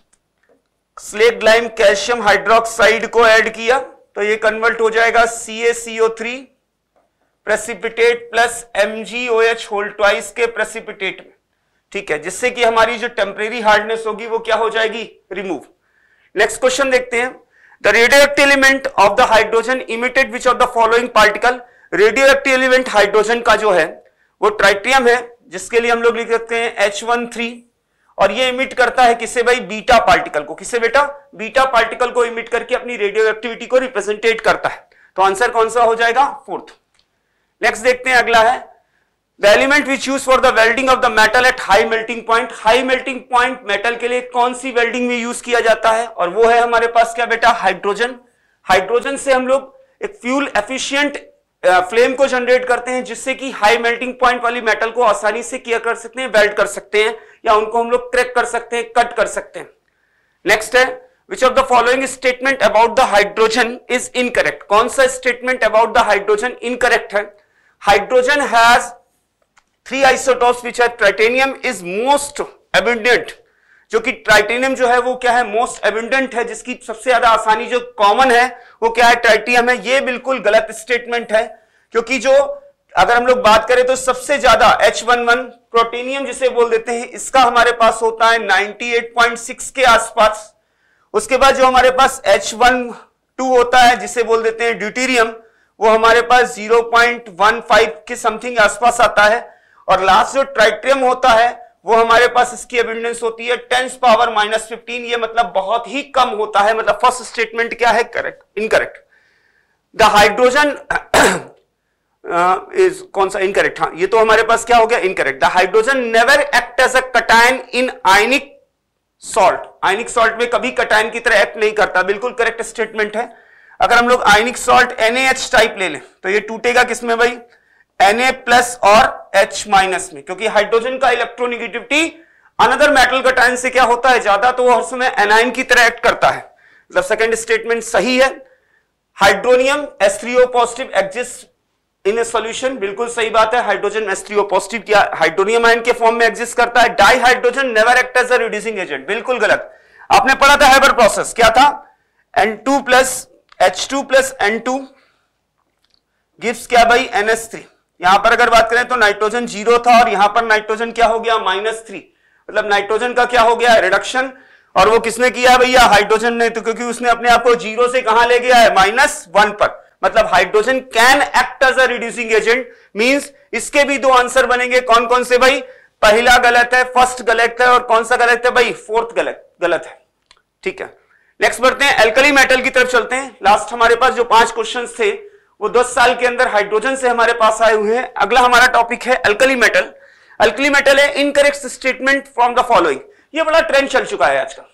स्लेग लाइम कैल्शियम हाइड्रोक्साइड को ऐड किया तो ये कन्वर्ट हो जाएगा C A C O three precipitate plus M G O H whole twice के प्रेसिपिटेट में। ठीक है, जिससे कि हमारी जो टेम्परेरी हार्डनेस होगी वो क्या हो जाएगी रिमूव। नेक्स्ट क्वेश्चन देखते हैं, the radioactive element of the hydrogen emitted which of the following particle. Radioactive element hydrogen का जो है वो ट्राइटियम है, जिसके लिए हम लोग लिख सकते हैं एच वन थ्री, और ये इमिट करता है किसे भाई बीटा पार्टिकल को। किसे बेटा बीटा पार्टिकल को इमिट करके अपनी रेडियो एक्टिविटी को रिप्रेजेंटेट करता है। तो आंसर कौन सा हो जाएगा फोर्थ। नेक्स्ट देखते हैं, अगला है the element which use for the welding of the metal at high melting point. High melting point metal के लिए कौन सी वेल्डिंग में यूज किया जाता है? और वो है हमारे पास क्या बेटा हाइड्रोजन। हाइड्रोजन से हम लोग एक फ्यूल एफिशिएंट फ्लेम को जनरेट करते हैं जिससे कि हाई मेल्टिंग पॉइंट वाली मेटल को आसानी से किया कर सकते हैं, वेल्ड कर सकते हैं या उनको हम लोग क्रैक कर सकते हैं, कट कर सकते हैं। नेक्स्ट है, which of the following statement about the hydrogen is incorrect. कौन सा statement about the hydrogen incorrect है? Hydrogen has three isotopes which है ट्राइटेनियम इज मोस्ट एबंडेंट। जो कि ट्राइटेनियम जो है वो क्या है मोस्ट एबंडेंट है, जिसकी सबसे ज्यादा आसानी जो कॉमन है वो क्या है ट्राइटियम है। ये बिल्कुल गलत स्टेटमेंट है, क्योंकि जो अगर हम लोग बात करें तो सबसे ज्यादा एच वन वन प्रोटेनियम जिसे बोल देते हैं इसका हमारे पास होता है अट्ठानवे पॉइंट छह के आसपास। उसके बाद जो हमारे पास एच वन टू होता है जिसे बोल देते हैं ड्यूटेरियम, वो हमारे पास ज़ीरो पॉइंट वन फाइव के समथिंग आसपास आता है। और लास्ट जो ट्राइटियम होता है वो हमारे पास इसकी एबिंडेंस होती है टेंस पावर माइनस फिफ्टीन। ये मतलब बहुत ही कम होता है। मतलब फर्स्ट स्टेटमेंट क्या है correct incorrect. The hydrogen is कौन सा इनकरेक्ट? हाँ, ये तो हमारे पास क्या हो गया incorrect. The hydrogen never act as a cation in ionic salt, ionic salt में कभी कटायन की तरह एक्ट नहीं करता, बिल्कुल करेक्ट स्टेटमेंट है। अगर हम लोग आयनिक सॉल्ट NaH टाइप ले लें तो ये टूटेगा किसमें भाई, Na प्लस और H माइनस में, क्योंकि हाइड्रोजन का इलेक्ट्रोनेगेटिविटी अनदर मेटल कटायन से क्या होता है ज्यादा, तो वो हर समय एनायन की तरह एक्ट करता है। मतलब सेकंड स्टेटमेंट सही है। Hydronium S three O positive exist in a solution, बिल्कुल सही बात है। Hydrogen S three O positive क्या हाइड्रोनियम आयन के फॉर्म में एग्जिस्ट करता है। Dihydrogen never act as a reducing agent, बिल्कुल गलत। आपने पढ़ा था हैबर प्रोसेस, क्या था, N two plus H two plus N two gives क्या भाई, एन एच थ्री। यहां पर अगर बात करें तो नाइट्रोजन जीरो था और यहां पर नाइट्रोजन क्या हो गया, माइनस थ्री। मतलब नाइट्रोजन का क्या हो गया, रिडक्शन, और वो किसने किया है भैया, हाइड्रोजन ने, तो क्योंकि उसने अपने आप को जीरो से कहां ले गया है, माइनस वन पर। मतलब hydrogen can act as a reducing agent, means इसके भी दो आंसर बनेंगे। कौन कौन से भाई, पहला गलत है, फर्स्ट गलत है, और कौन सा गलत है भाई, फोर्थ गलत गलत है। ठीक है, नेक्स्ट बढ़ते हैं, एल्कली मेटल की तरफ चलते हैं। लास्ट हमारे पास जो पांच क्वेश्चन थे वो दस साल के अंदर हाइड्रोजन से हमारे पास आए हुए हैं। अगला हमारा टॉपिक है एल्कली मेटल। एल्कली मेटल है incorrect statement from the following. ये बड़ा ट्रेंड चल चुका है आजकल,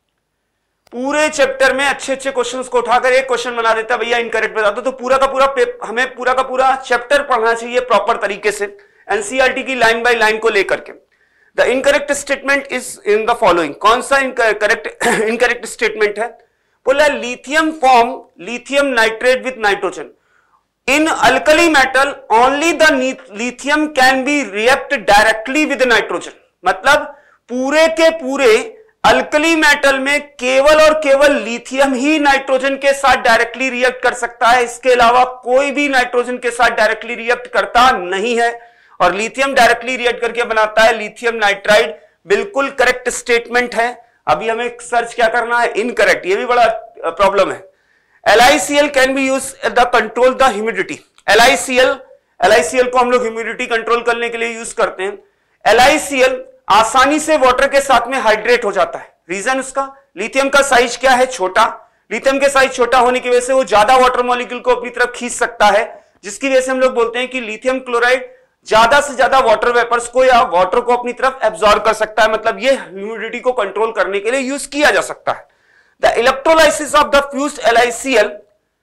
पूरे चैप्टर में अच्छे अच्छे क्वेश्चंस को उठाकर एक क्वेश्चन बना देता है, भैया इनकरेक्ट बता दो। तो पूरा का पूरा हमें पूरा का पूरा चैप्टर पढ़ना चाहिए प्रॉपर तरीके से, एनसीईआरटी की लाइन बाय लाइन को लेकर के। The incorrect statement is in the following. कौन सा इनकरेक्ट इनकरेक्ट स्टेटमेंट है, बोला lithium form lithium nitrate with nitrogen in alkali metal, only the lithium can be react directly with nitrogen. मतलब पूरे के पूरे अल्कली मेटल में केवल और केवल लिथियम ही नाइट्रोजन के साथ डायरेक्टली रिएक्ट कर सकता है, इसके अलावा कोई भी नाइट्रोजन के साथ डायरेक्टली रिएक्ट करता नहीं है। और लिथियम डायरेक्टली रिएक्ट करके बनाता है लिथियम नाइट्राइड, बिल्कुल करेक्ट स्टेटमेंट है। अभी हमें सर्च क्या करना है, इनकरेक्ट, ये भी बड़ा प्रॉब्लम है। L I C L can be use the control the humidity. L I C L L I C L को हम लोग ह्यूमिडिटी कंट्रोल करने के लिए यूज करते हैं। एल आई सी एल आसानी से वाटर के साथ में हाइड्रेट हो जाता है। रीजन उसका, लिथियम का साइज क्या है, छोटा। लिथियम के साइज छोटा होने की वजह से वो ज्यादा वाटर मॉलिक्यूल को अपनी तरफ खींच सकता है, जिसकी वजह से हम लोग बोलते हैं कि लिथियम क्लोराइड ज्यादा से ज्यादा वाटर वेपर्स को या वाटर को अपनी तरफ एब्जॉर्ब कर सकता है। मतलब ये ह्यूमिडिटी को कंट्रोल करने के लिए यूज किया जा सकता है। The electrolysis of the fused L I C L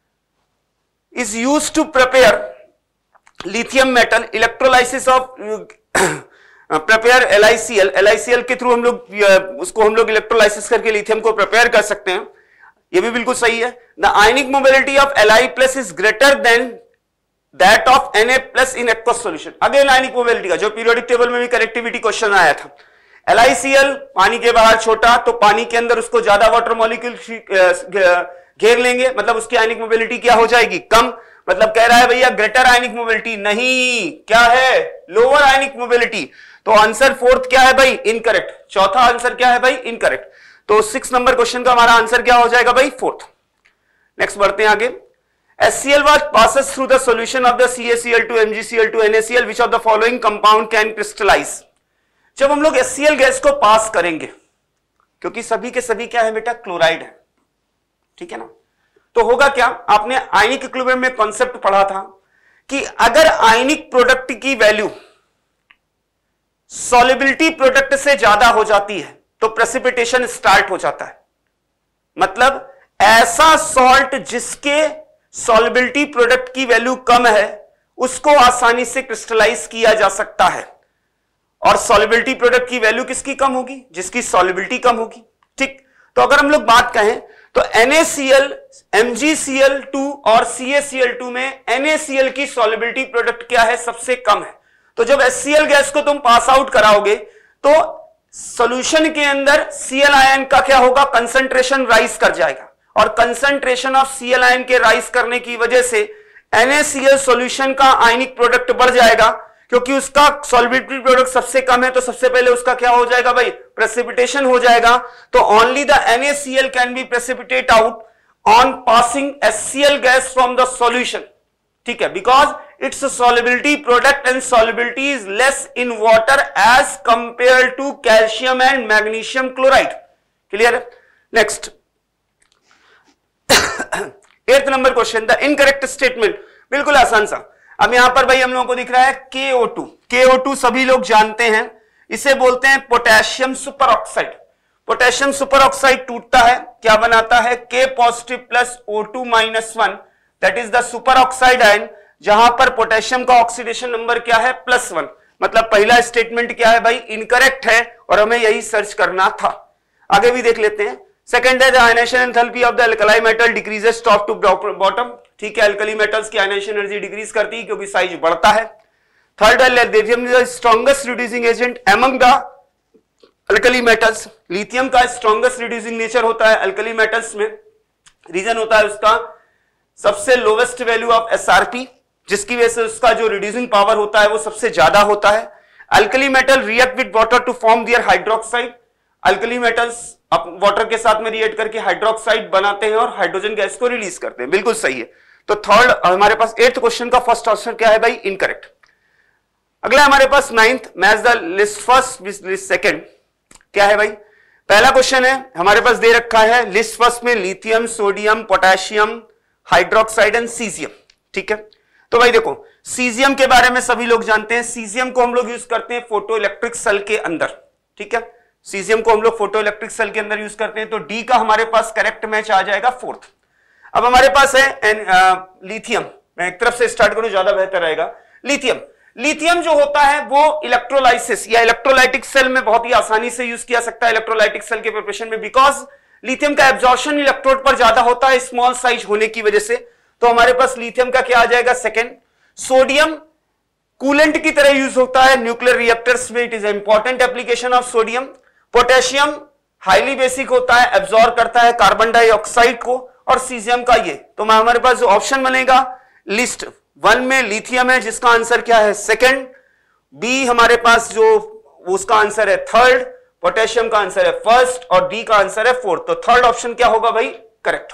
is used to prepare lithium metal. Electrolysis of prepare L I C L, L I C L के थ्रू हम लोग उसको हम लोग इलेक्ट्रोलाइसिस करके लिथियम को प्रिपेयर कर सकते हैं। ये भी बिल्कुल सही है। The ionic mobility of L I plus is greater than that of Na plus in aqueous solution. Again ionic mobility का जो पीरियोडिक टेबल में भी कनेक्टिविटी क्वेश्चन आया था, एल आई सी एल पानी के बाहर छोटा, तो पानी के अंदर उसको ज्यादा वाटर मॉलिक्यूल घेर लेंगे, मतलब उसकी आयनिक मोबिलिटी क्या हो जाएगी, कम। मतलब कह रहा है भैया ग्रेटर आयनिक मोबिलिटी, नहीं, क्या है, लोअर आयनिक मोबिलिटी। तो आंसर फोर्थ क्या है भाई, इनकरेक्ट। चौथा आंसर क्या है भाई, इनकरेक्ट। तो सिक्स नंबर क्वेश्चन का हमारा आंसर क्या हो जाएगा भाई, फोर्थ। नेक्स्ट बढ़ते हैं आगे। H C L was passes through the solution of the C A C L two, M G C L two, N A C L, which of the following compound can crystallize। जब हम लोग H C L gas को पास करेंगे, क्योंकि सभी के सभी क्या है बेटा, क्लोराइड है, ठीक है ना, तो होगा क्या, आपने आयनिक इक्विलिब्रियम में कॉन्सेप्ट पढ़ा था कि अगर आयनिक प्रोडक्ट की वैल्यू सॉल्युबिलिटी प्रोडक्ट से ज्यादा हो जाती है तो प्रेसिपिटेशन स्टार्ट हो जाता है। मतलब ऐसा सॉल्ट जिसके सॉल्युबिलिटी प्रोडक्ट की वैल्यू कम है उसको आसानी से क्रिस्टलाइज किया जा सकता है। और सॉल्युबिलिटी प्रोडक्ट की वैल्यू किसकी कम होगी, जिसकी सॉल्युबिलिटी कम होगी। ठीक, तो अगर हम लोग बात कहें तो N A C L, M G C L two और C A C L two में एन ए सी एल की सॉल्युबिलिटी प्रोडक्ट क्या है, सबसे कम है। तो जब एच सी एल गैस को तुम पास आउट कराओगे तो सॉल्यूशन के अंदर सी एल आयन का क्या होगा, कंसंट्रेशन राइज कर जाएगा। और concentration of C L ion के राइज करने की वजह से N A C L solution का आयनिक प्रोडक्ट बढ़ जाएगा, क्योंकि उसका सॉल्युबिलिटी प्रोडक्ट सबसे कम है। तो सबसे पहले उसका क्या हो जाएगा भाई, प्रेसिपिटेशन हो जाएगा। तो only the N A C L can be precipitate out on passing H C L gas from the solution. ठीक है, because its solubility product and solubility is less in water as compare to calcium and magnesium chloride. Clear है। Next eighth number question, the incorrect statement, बिल्कुल आसान सा। अब यहां पर भाई हम लोगों को दिख रहा है के ओ टू। के ओ टू सभी लोग जानते हैं, इसे बोलते हैं potassium super oxide. Potassium super oxide टूटता है, क्या बनाता है, K positive plus O two minus one, that is the super oxide ion, जहां पर पोटेशियम का ऑक्सीडेशन नंबर क्या है, प्लस वन। मतलब पहला स्टेटमेंट क्या है भाई, इनकरेक्ट है और हमें यही सर्च करना था। आगे भी देख लेते हैं। सेकंड है the ionization enthalpy of the alkali metal decreases top to bottom, ठीक है, अल्कली मेटल्स की आयनाइजेशन एनर्जी डिक्रीज करती है क्योंकि साइज बढ़ता है। थर्ड है lithium is the strongest reducing agent among the alkali metals, lithium का स्ट्रॉन्गेस्ट रिड्यूसिंग नेचर होता है अल्कली मेटल्स में, रीजन होता है उसका सबसे लोवेस्ट वैल्यू ऑफ एसआरपी, जिसकी वजह से उसका जो रिड्यूसिंग पावर होता है वो सबसे ज्यादा होता है। Alkali metal react with water to form their hydroxide, alkali metals water के साथ में रिएक्ट करके हाइड्रोक्साइड बनाते हैं और हाइड्रोजन गैस को रिलीज करते हैं, बिल्कुल सही है। तो थर्ड हमारे पास एट्थ क्वेश्चन का फर्स्ट ऑप्शन क्या है भाई, इनकरेक्ट। अगला हमारे पास ninth, match the list first with list second, क्या है भाई, पहला क्वेश्चन है हमारे पास दे रखा है लिस्ट फर्स्ट में lithium, sodium, potassium, hydroxide and caesium, ठीक है। तो भाई देखो सीजियम के बारे में सभी लोग जानते हैं, सीजियम को हम लोग यूज करते हैं फोटो इलेक्ट्रिक सेल के अंदर, ठीक है, सीजियम को हम लोग फोटो इलेक्ट्रिक सेल के अंदर यूज करते हैं। तो डी का हमारे पास करेक्ट मैच आ जाएगा फोर्थ। अब हमारे पास है लिथियम, मैं एक तरफ से स्टार्ट करूं ज्यादा बेहतर रहेगा। लिथियम, लिथियम जो होता है वो इलेक्ट्रोलाइसिस या इलेक्ट्रोलाइटिक सेल में बहुत ही आसानी से यूज किया सकता है, इलेक्ट्रोलाइटिक सेल के प्रिपरेशन में, बिकॉज लिथियम का एब्जॉर्प्शन इलेक्ट्रोड पर ज्यादा होता है स्मॉल साइज होने की वजह से। तो हमारे पास लिथियम का क्या आ जाएगा, सेकेंड। सोडियम कूलेंट की तरह यूज होता है न्यूक्लियर रिएक्टर्स में, it is important application of sodium. Potassium highly basic होता है, एब्जॉर्ब करता है कार्बन डाइऑक्साइड को, और सीजियम का ये। तो हमारे पास जो ऑप्शन बनेगा लिस्ट वन में लिथियम है जिसका आंसर क्या है, सेकंड। बी हमारे पास जो उसका आंसर है थर्ड, पोटेशियम का आंसर है फर्स्ट और डी का आंसर है फोर्थ। तो थर्ड ऑप्शन क्या होगा भाई, करेक्ट।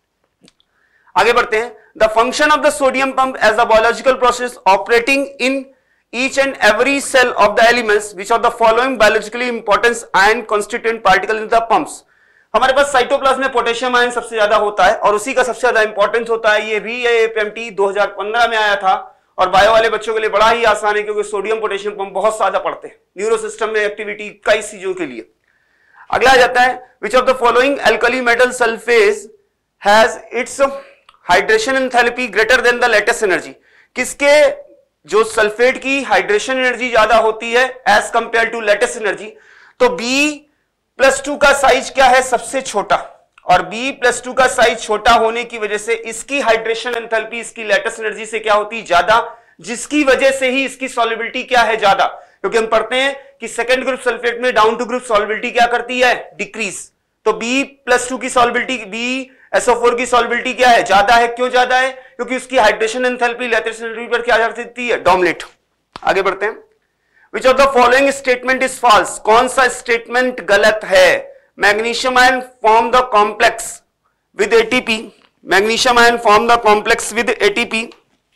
आगे बढ़ते हैं। The function of the sodium pump as the biological process operating in each and every cell of the elements which are the following biologically importance ion constituent particle in the pumps। हमारे पास cytoplasm में potassium ion सबसे ज्यादा होता है और उसी का सबसे ज्यादा इंपॉर्टेंस होता है। ये री एएफएमटी दो हज़ार पंद्रह में आया था और बायो वाले बच्चों के लिए बड़ा ही आसान है क्योंकि सोडियम पोटेशियम पंप बहुत ज्यादा पढ़ते हैं न्यूरो सिस्टम में एक्टिविटी कई चीजों के लिए। अगला आ जाता है which of the following alkali metal sulphates has its hydration enthalpy greater than the lattice energy. किसके जो सल्फेट की हाइड्रेशन एनर्जी ज्यादा होती है as compare to lattice energy. तो बी प्लस टू का साइज क्या है, सबसे छोटा, और बी प्लस टू का साइज छोटा होने की वजह से इसकी हाइड्रेशन एंथैल्पी इसकी लेटेस्ट एनर्जी से क्या होती है, ज्यादा, जिसकी वजह से ही इसकी सॉल्युबिलिटी क्या है, ज्यादा। क्योंकि हम पढ़ते हैं कि सेकेंड ग्रुप सल्फेट में डाउन टू ग्रुप सॉल्युबिलिटी क्या करती है, डिक्रीज। तो बी प्लस टू की solubility, B S O four की सॉल्युबिलिटी क्या है, ज्यादा है। क्यों ज्यादा है, क्योंकि उसकी हाइड्रेशन एंथैल्पी लेटेस्ट एनर्जी पर क्या जाती है, डोमिनेट। आगे बढ़ते हैं। Which of the following statement is false, कौन सा स्टेटमेंट गलत है। Magnesium ion form the complex with ATP, magnesium ion form the complex with ATP.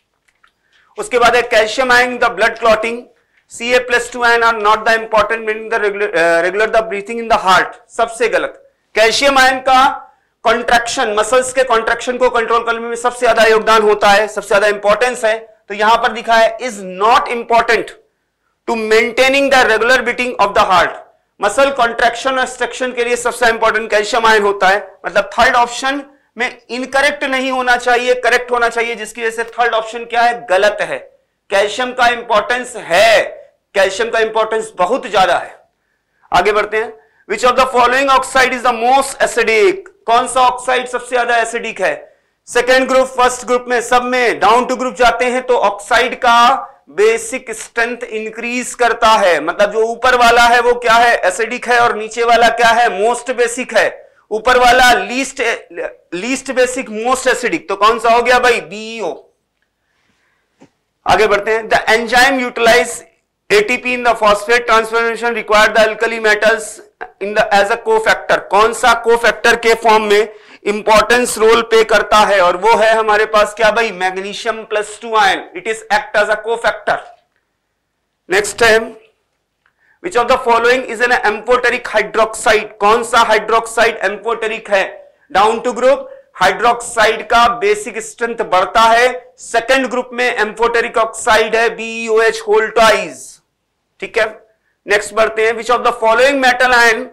उसके बाद है calcium ion the blood clotting, C A plus two ion are not the important meaning the regular the breathing in the heart, सबसे गलत। Calcium ion का contraction, muscles के contraction को control करने में सबसे ज्यादा योगदान होता है, सबसे ज्यादा इंपॉर्टेंस है। तो यहां पर दिखा है is not important to maintaining the regular beating of the heart. Muscle contraction और स्ट्रक्शन के लिए सबसे इंपॉर्टेंट कैल्शियम आयन होता है। मतलब थर्ड ऑप्शन में इनकरेक्ट नहीं होना चाहिए, करेक्ट होना चाहिए, जिसकी वजह से थर्ड ऑप्शन क्या है, गलत है। कैल्शियम का इंपॉर्टेंस है, कैल्शियम का इंपॉर्टेंस बहुत ज्यादा है। आगे बढ़ते हैं। Which of the following oxide is the most acidic, कौन सा ऑक्साइड सबसे ज्यादा एसिडिक है। सेकेंड ग्रुप, फर्स्ट ग्रुप में, सब में डाउन टू ग्रुप जाते हैं तो ऑक्साइड का बेसिक स्ट्रेंथ इंक्रीज करता है। मतलब जो ऊपर वाला है वो क्या है, एसिडिक है, और नीचे वाला क्या है, मोस्ट बेसिक है। ऊपर वाला least least basic, most acidic, तो कौन सा हो गया भाई, बीईओ। आगे बढ़ते हैं। The enzyme utilise ATP in the phosphate transformation required the alkali metals in the as a cofactor, कौन सा कोफैक्टर के फॉर्म में इंपॉर्टेंस रोल प्ले करता है, और वो है हमारे पास क्या भाई, magnesium plus two ion, it is act as a cofactor. Next है which of the following is an amphoteric hydroxide, कौन सा हाइड्रोक्साइड एम्फोटेरिक है। डाउन टू ग्रुप हाइड्रोक्साइड का बेसिक स्ट्रेंथ बढ़ता है, सेकेंड ग्रुप में एम्फोटेरिक ऑक्साइड है BEOH whole twice, ठीक है। नेक्स्ट बढ़ते हैं। Which of the following metal ion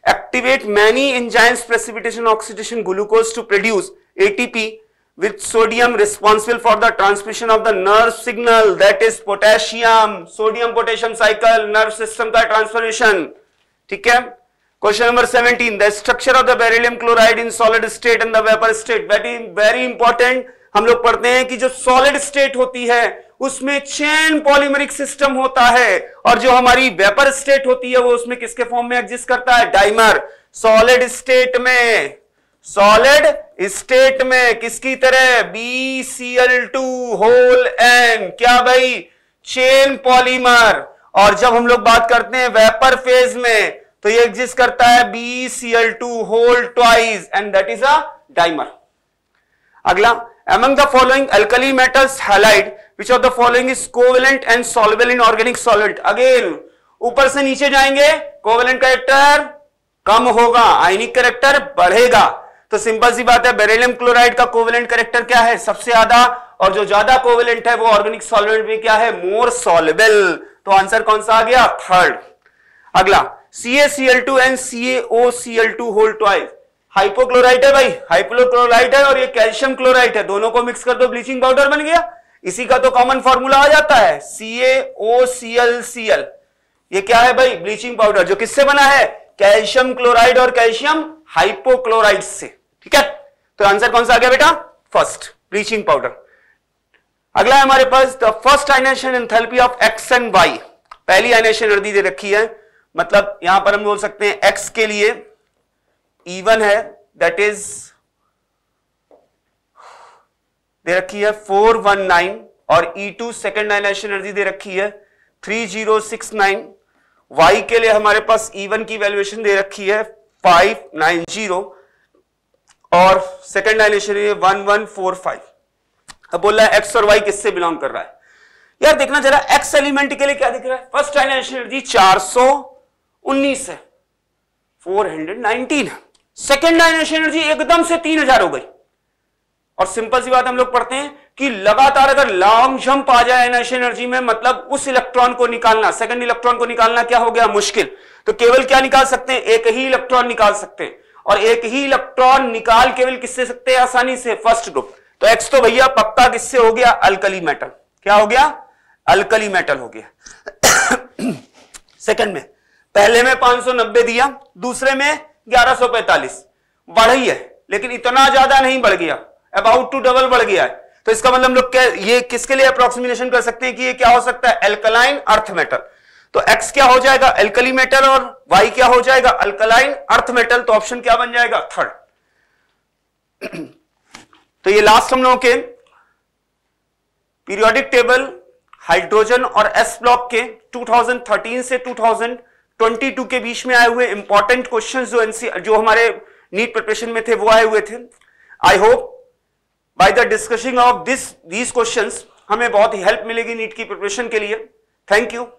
activate many enzymes precipitation oxidation glucose to produce A T P with sodium responsible for the transmission of the nerve signal, that is potassium. sodium potassium cycle nerve system का transformation. ठीक है. Question number seventeen, the structure of the beryllium chloride in solid state and the vapor state. very very important. हम लोग पढ़ते हैं कि जो solid state होती है उसमें चेन पॉलीमरिक सिस्टम होता है, और जो हमारी वेपर स्टेट होती है वो उसमें किसके फॉर्म में एग्जिस्ट करता है? डाइमर. सॉलिड स्टेट में सॉलिड स्टेट में किसकी तरह? B C L two whole N. क्या भाई? Chain polymer. और जब हम लोग बात करते हैं वेपर फेज में तो ये एग्जिस्ट करता है B C L two whole twice and that is a dimer. अगला, among the following alkali metals halide which of the following is covalent and soluble in organic solvent. again ऊपर से नीचे जाएंगे, कोवेलेंट कैरेक्टर कम होगा, आयनिक character बढ़ेगा. तो simple सी बात है, बेरिलियम क्लोराइड का कोवेलेंट कैरेक्टर क्या है? सबसे ज्यादा. और जो ज्यादा कोवेलेंट है वो ऑर्गेनिक सॉल्वेंट में क्या है? मोर सॉल्युबल. तो आंसर कौन सा आ गया? थर्ड. अगला, C A C L two and C A O C L two whole twice. Hypochlorite है भाई, हाइपोक्लोराइट है और ये कैल्शियम क्लोराइड है, दोनों को मिक्स कर दो ब्लीचिंग पाउडर बन गया. इसी का तो कॉमन फॉर्मूला आ जाता है सी A O C L C L. ये क्या है भाई? ब्लीचिंग पाउडर, जो किससे बना है? कैल्शियम क्लोराइड और कैल्शियम हाइपोक्लोराइड से. ठीक है, तो आंसर कौन सा आ गया बेटा? First, bleaching powder. अगला है हमारे पास the first ionisation enthalpy of X and Y. पहली आयनेशन एनर्जी दे रखी है, मतलब यहां पर हम बोल सकते हैं एक्स के लिए ई वन है, दैट इज दे रखी है फोर वन नाइन, और E two second ionisation energy दे रखी है three zero six nine. Y के लिए हमारे पास ई वन की वैल्यूएशन दे रखी है फाइव नाइन जीरो, और सेकेंड आयनेशन है वन वन फोर फाइव. अब बोल रहा है एक्स और वाई किससे बिलोंग कर रहा है? यार देखना जरा, एक्स एलिमेंट के लिए क्या दिख रहा है? फर्स्ट आयनेशन एनर्जी चार सौ उन्नीस है, फोर हंड्रेड नाइनटीन है. सेकेंड आयनेशन एनर्जी एकदम से तीन हजार हो गई. और सिंपल सी बात हम लोग पढ़ते हैं कि लगातार अगर लॉन्ग जंप आ जाए आयनेशन एनर्जी में, मतलब उस इलेक्ट्रॉन को निकालना, सेकंड इलेक्ट्रॉन को निकालना क्या हो गया? मुश्किल. तो केवल क्या निकाल सकते हैं? एक ही इलेक्ट्रॉन निकाल सकते हैं, और एक ही इलेक्ट्रॉन निकाल केवल किससे सकते हैं? आसानी से फर्स्ट ग्रुप. तो एक्स तो भैया पक्का किससे हो गया? Alkali metal. क्या हो गया? अल्कली मेटल हो गया. सेकंड में, पहले में पांच सौ नब्बे दिया, दूसरे में ग्यारह सौ पैंतालीस. बढ़ी है लेकिन इतना ज्यादा नहीं बढ़ गया, अबाउट टू डबल बढ़ गया है. तो इसका मतलब हम लोग क्या, ये किसके लिए अप्रोक्सीमेशन कर सकते हैं कि ये क्या हो सकता है? Alkaline earth metal. तो एक्स क्या हो जाएगा? एल्कली मेटल, और वाई क्या हो जाएगा? Alkaline earth metal. तो ऑप्शन क्या बन जाएगा? थर्ड. तो ये लास्ट हम लोगों के पीरियोडिक टेबल हाइड्रोजन और एस ब्लॉक के टू थाउजेंड थर्टीन से टू थाउजेंड ट्वेंटी टू के बीच में आए हुए इंपॉर्टेंट क्वेश्चंस जो एनसी जो हमारे नीट प्रिपरेशन में थे वो आए हुए थे. I hope by the discussing of this these questions हमें बहुत ही हेल्प मिलेगी नीट की प्रिपरेशन के लिए. Thank you.